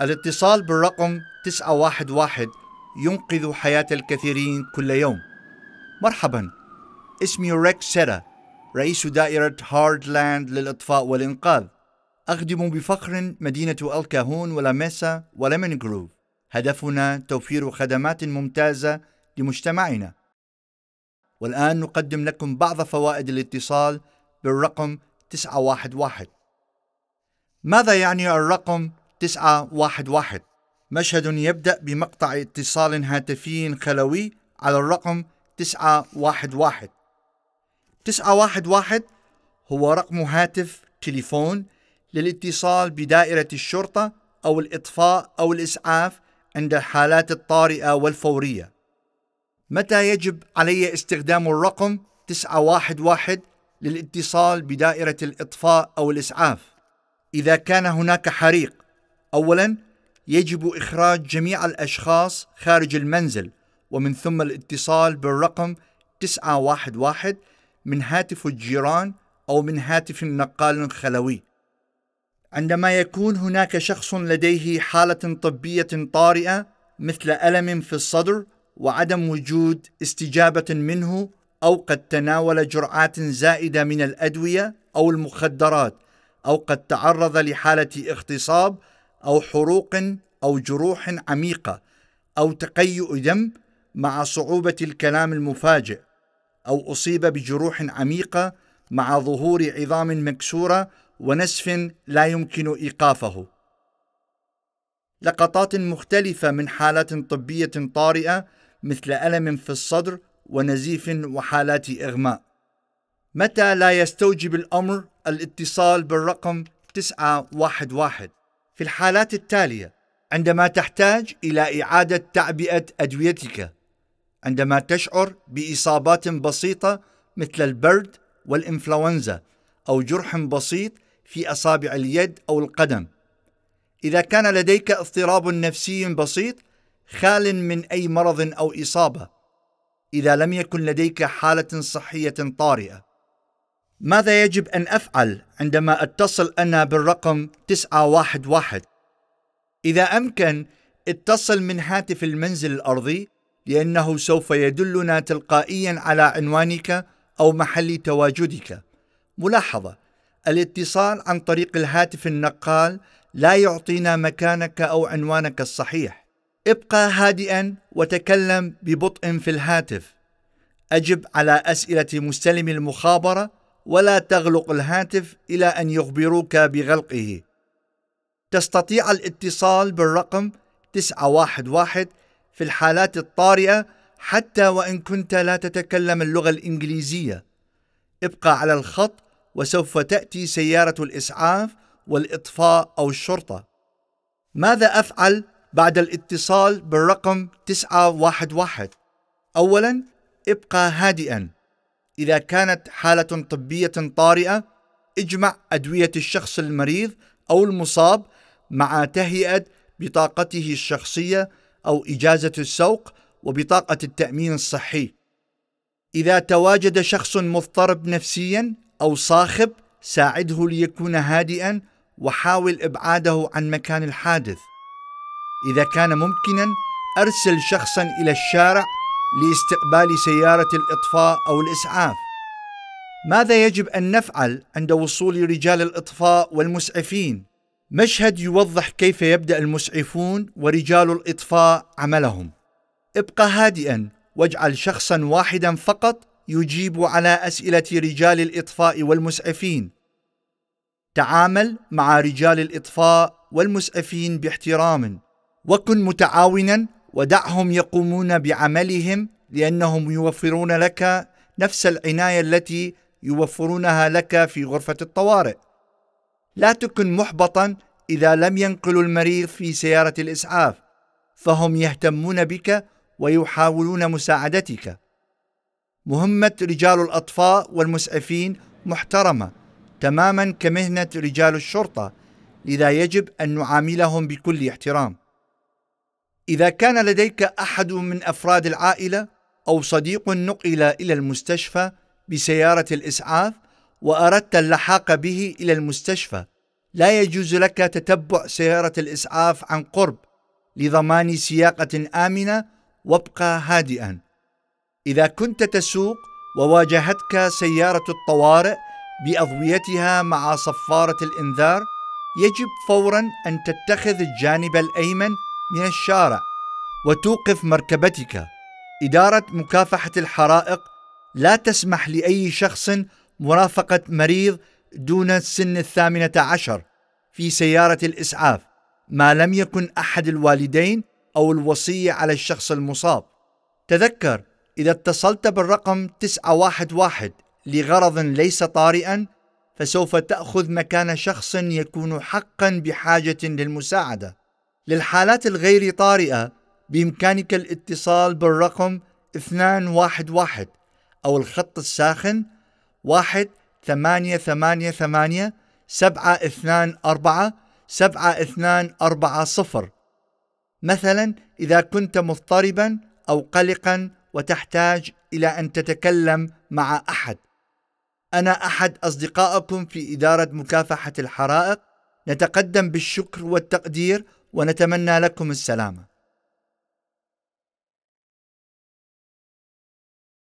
الاتصال بالرقم 911 ينقذ حياة الكثيرين كل يوم. مرحبا، اسمي ريك سيرا، رئيس دائرة هارتلاند للإطفاء والإنقاذ. أخدم بفخر مدينة الكاهون ولاميسا وليمون جروف. هدفنا توفير خدمات ممتازة لمجتمعنا. والآن نقدم لكم بعض فوائد الاتصال بالرقم 911. ماذا يعني الرقم 911؟ مشهد يبدأ بمقطع اتصال هاتفي خلوي على الرقم 911. 911 هو رقم هاتف تليفون للاتصال بدائرة الشرطة أو الإطفاء أو الإسعاف عند الحالات الطارئة والفورية. متى يجب علي استخدام الرقم 911 للاتصال بدائرة الإطفاء أو الإسعاف؟ إذا كان هناك حريق، أولاً يجب إخراج جميع الأشخاص خارج المنزل، ومن ثم الاتصال بالرقم 911 من هاتف الجيران أو من هاتف نقال خلوي. عندما يكون هناك شخص لديه حالة طبية طارئة مثل ألم في الصدر وعدم وجود استجابة منه، أو قد تناول جرعات زائدة من الأدوية أو المخدرات، أو قد تعرض لحالة اغتصاب أو حروق أو جروح عميقة أو تقيؤ دم مع صعوبة الكلام المفاجئ، أو أصيب بجروح عميقة مع ظهور عظام مكسورة ونسف لا يمكن إيقافه. لقطات مختلفة من حالات طبية طارئة مثل ألم في الصدر ونزيف وحالات إغماء. متى لا يستوجب الأمر الاتصال بالرقم 911؟ في الحالات التالية: عندما تحتاج إلى إعادة تعبئة أدويتك، عندما تشعر بإصابات بسيطة مثل البرد والإنفلونزا، أو جرح بسيط في أصابع اليد أو القدم، إذا كان لديك اضطراب نفسي بسيط خال من أي مرض أو إصابة، إذا لم يكن لديك حالة صحية طارئة. ماذا يجب أن أفعل عندما أتصل أنا بالرقم 911؟ إذا أمكن، اتصل من هاتف المنزل الأرضي، لأنه سوف يدلنا تلقائيا على عنوانك أو محل تواجدك. ملاحظة: الاتصال عن طريق الهاتف النقال لا يعطينا مكانك أو عنوانك الصحيح. ابقى هادئا وتكلم ببطء في الهاتف. أجب على أسئلة مستلم المخابرة، ولا تغلق الهاتف إلى أن يخبروك بغلقه. تستطيع الاتصال بالرقم 911 في الحالات الطارئة حتى وإن كنت لا تتكلم اللغة الإنجليزية. ابقى على الخط وسوف تأتي سيارة الإسعاف والإطفاء أو الشرطة. ماذا أفعل بعد الاتصال بالرقم 911؟ أولاً، ابقى هادئاً. إذا كانت حالة طبية طارئة، اجمع أدوية الشخص المريض أو المصاب مع تهيئة بطاقته الشخصية أو إجازة السوق وبطاقة التأمين الصحي. إذا تواجد شخص مضطرب نفسياً أو صاخب، ساعده ليكون هادئاً وحاول إبعاده عن مكان الحادث. إذا كان ممكناً، أرسل شخصاً إلى الشارع لاستقبال سيارة الإطفاء أو الإسعاف. ماذا يجب أن نفعل عند وصول رجال الإطفاء والمسعفين؟ مشهد يوضح كيف يبدأ المسعفون ورجال الإطفاء عملهم. ابقى هادئاً واجعل شخصاً واحداً فقط يجيب على أسئلة رجال الإطفاء والمسعفين. تعامل مع رجال الإطفاء والمسعفين باحترام، وكن متعاوناً ودعهم يقومون بعملهم، لأنهم يوفرون لك نفس العناية التي يوفرونها لك في غرفة الطوارئ. لا تكن محبطاً إذا لم ينقلوا المريض في سيارة الإسعاف، فهم يهتمون بك ويحاولون مساعدتك. مهمة رجال الأطفاء والمسعفين محترمة تماماً كمهنة رجال الشرطة، لذا يجب أن نعاملهم بكل احترام. إذا كان لديك أحد من أفراد العائلة أو صديق نقل إلى المستشفى بسيارة الإسعاف وأردت اللحاق به إلى المستشفى، لا يجوز لك تتبع سيارة الإسعاف عن قرب لضمان سياقة آمنة، وابقى هادئا. إذا كنت تسوق وواجهتك سيارة الطوارئ بأضويتها مع صفارة الإنذار، يجب فورا أن تتخذ الجانب الأيمن من الشارع وتوقف مركبتك. إدارة مكافحة الحرائق لا تسمح لأي شخص مرافقة مريض دون سن 18 في سيارة الإسعاف ما لم يكن أحد الوالدين أو الوصي على الشخص المصاب. تذكر، إذا اتصلت بالرقم 911 لغرض ليس طارئا، فسوف تأخذ مكان شخص يكون حقا بحاجة للمساعدة. للحالات الغير طارئة بإمكانك الاتصال بالرقم 211 أو الخط الساخن 1-888-724-7240. مثلا إذا كنت مضطربا أو قلقا وتحتاج إلى أن تتكلم مع أحد. أنا أحد أصدقائكم في إدارة مكافحة الحرائق. نتقدم بالشكر والتقدير ونتمنى لكم السلامة.